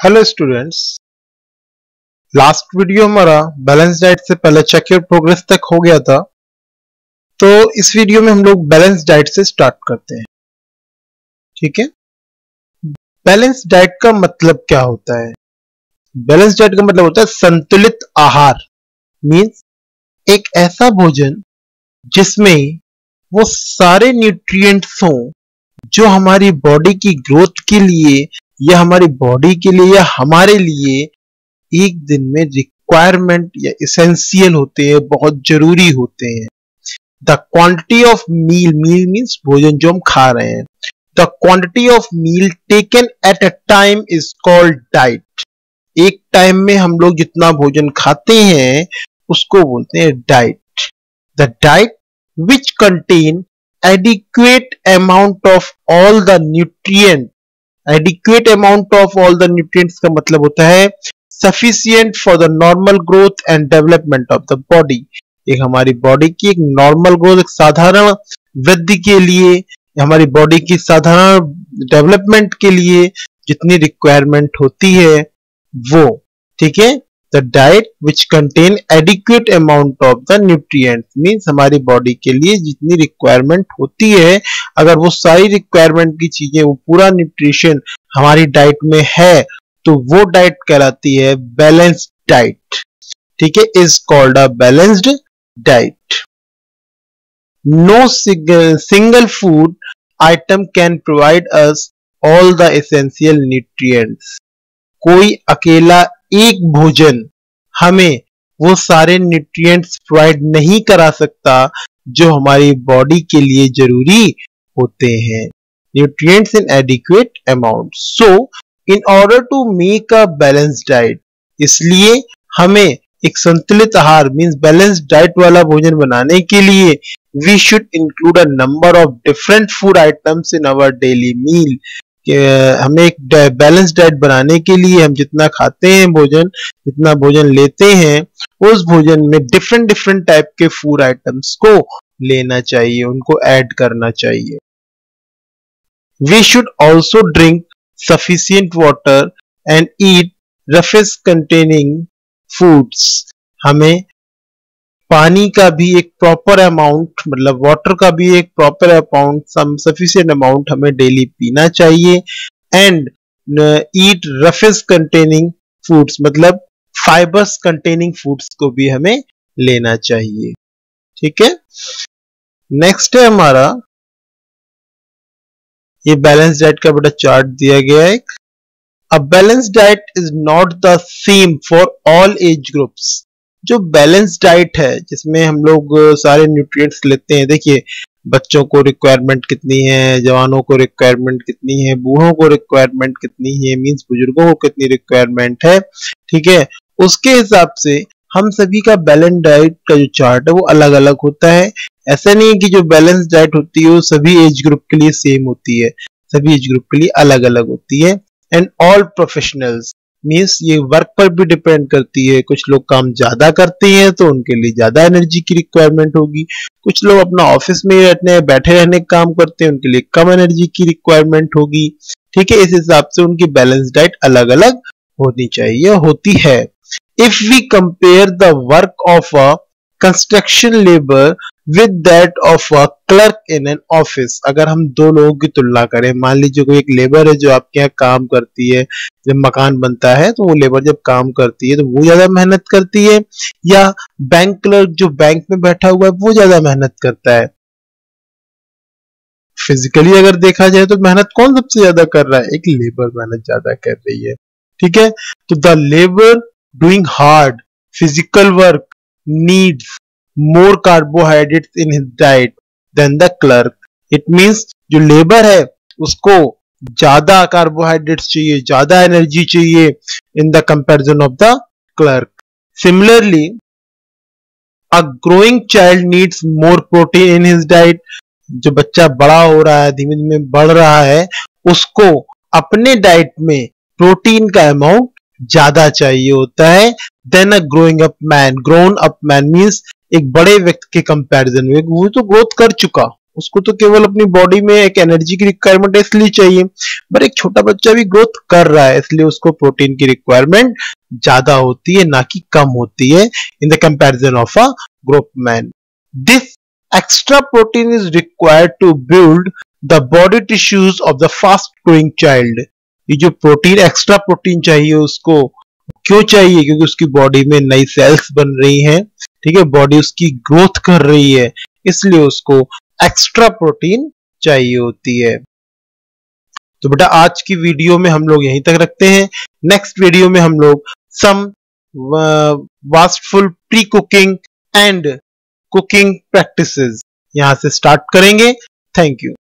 Hello students. Last video हमारा balance diet से पहले चेक योर प्रोग्रेस तक हो गया था। तो इस वीडियो में हम लोग बैलेंस डाइट से स्टार्ट करते हैं। ठीक है, बैलेंस डाइट का मतलब क्या होता है? बैलेंस डाइट का मतलब होता है संतुलित आहार। मींस एक ऐसा भोजन जिसमें वो सारे न्यूट्रिएंट्स हों जो हमारी बॉडी की ग्रोथ के लिए या हमारी बॉडी के लिए या हमारे लिए एक दिन में रिक्वायरमेंट या इसेंशियल होते हैं, बहुत जरूरी होते हैं। The quantity of meal means भोजन जो हम खा रहे हैं, the quantity of meal taken at a time is called diet. एक टाइम में हम लोग जितना भोजन खाते हैं उसको बोलते हैं diet. The diet which contain adequate amount of all the nutrient, adequate amount of all the nutrients का मतलब होता है sufficient for the normal growth and development of the body। एक हमारी बॉडी की एक नॉर्मल ग्रोथ, एक साधारण वृद्धि के लिए, हमारी बॉडी की साधारण डेवलपमेंट के लिए जितनी रिक्वायरमेंट होती है वो। ठीक है, the diet which contain adequate amount of the nutrients means हमारी बॉडी के लिए जितनी रिक्वायरमेंट होती है, अगर वो सारी रिक्वायरमेंट की चीजें, वो पूरा न्यूट्रिशन हमारी डाइट में है तो वो डाइट कहलाती है बैलेंस्ड डाइट। ठीक है, is called a balanced diet. No single food item can provide us all the essential nutrients. कोई अकेला एक भोजन हमें वो सारे न्यूट्रिएंट्स प्रोवाइड नहीं करा सकता जो हमारी बॉडी के लिए जरूरी होते हैं। Nutrients in adequate amount. So in order to make a balanced diet, इसलिए हमें एक संतुलित आहार मींस बैलेंस्ड डाइट वाला भोजन बनाने के लिए we should include a number of different food items in our daily meal. हमें एक बैलेंस डाइट बनाने के लिए हम जितना खाते हैं भोजन, जितना भोजन लेते हैं, उस भोजन में डिफरेंट डिफरेंट टाइप के फूड आइटम्स को लेना चाहिए, उनको ऐड करना चाहिए। We should also drink sufficient water and eat roughage containing foods. हमें पानी का भी एक प्रॉपर अमाउंट, मतलब वाटर का भी एक proper amount, some sufficient amount हमें डेली पीना चाहिए। And eat roughage containing foods, मतलब फाइबर्स कंटेनिंग फूड्स को भी हमें लेना चाहिए। ठीक है, नेक्स्ट है हमारा ये बैलेंस डाइट का बड़ा चार्ट दिया गया है। A balance diet is not the same for all age groups. जो बैलेंस डाइट है जिसमें हम लोग सारे न्यूट्रिएंट्स लेते हैं, देखिए बच्चों को रिक्वायरमेंट कितनी है, जवानों को रिक्वायरमेंट कितनी है, बूढ़ों को रिक्वायरमेंट कितनी है, मींस बुजुर्गों को कितनी रिक्वायरमेंट है। ठीक है, उसके हिसाब से हम सभी का बैलेंस डाइट का जो चार्ट है वो अलग अलग होता है। ऐसा नहीं है कि जो बैलेंस डाइट होती है वो सभी एज ग्रुप के लिए सेम होती है, सभी एज ग्रुप के लिए अलग अलग होती है। एंड ऑल प्रोफेशनल्स मीन्स ये वर्क पर भी डिपेंड करती है। कुछ लोग काम ज्यादा करते हैं तो उनके लिए ज्यादा एनर्जी की रिक्वायरमेंट होगी, कुछ लोग अपना ऑफिस में बैठे रहने का काम करते हैं, उनके लिए कम एनर्जी की रिक्वायरमेंट होगी। ठीक है, इस हिसाब से उनकी बैलेंस डाइट अलग अलग होनी चाहिए, होती है। If we compare the work of a construction labour with that of a clerk in an office, अगर हम दो लोगों की तुलना करें, मान लीजिए कोई एक लेबर है जो आपके यहाँ काम करती है, जब मकान बनता है तो वो लेबर जब काम करती है तो वो ज्यादा मेहनत करती है, या बैंक क्लर्क जो बैंक में बैठा हुआ है वो ज्यादा मेहनत करता है? फिजिकली अगर देखा जाए तो मेहनत कौन सबसे ज्यादा कर रहा है? एक लेबर मेहनत ज्यादा कर रही है। ठीक है, तो the labour doing hard physical work needs more carbohydrates in his diet than the clerk। It means जो लेबर है उसको ज्यादा कार्बोहाइड्रेट्स चाहिए, ज्यादा एनर्जी चाहिए in the comparison of the clerk। Similarly, a growing child needs more protein in his diet। जो बच्चा बड़ा हो रहा है, धीमे धीमे बढ़ रहा है, उसको अपने डाइट में प्रोटीन का अमाउंट ज्यादा चाहिए होता है then a growing up man. Grown up man means एक बड़े व्यक्ति के कंपैरिजन में, वो तो ग्रोथ कर चुका, उसको तो केवल अपनी बॉडी में एक एनर्जी की रिक्वायरमेंट इसलिए चाहिए, पर एक छोटा बच्चा भी ग्रोथ कर रहा है इसलिए उसको प्रोटीन की रिक्वायरमेंट ज्यादा होती है, ना कि कम होती है in the comparison of a growth man. This extra protein is required to build the body tissues of the fast growing child. ये जो प्रोटीन, एक्स्ट्रा प्रोटीन चाहिए उसको, क्यों चाहिए? क्योंकि उसकी बॉडी में नई सेल्स बन रही हैं, ठीक है, बॉडी उसकी ग्रोथ कर रही है, इसलिए उसको एक्स्ट्रा प्रोटीन चाहिए होती है। तो बेटा आज की वीडियो में हम लोग यहीं तक रखते हैं। नेक्स्ट वीडियो में हम लोग some wasteful pre cooking and cooking practices यहां से स्टार्ट करेंगे। Thank you.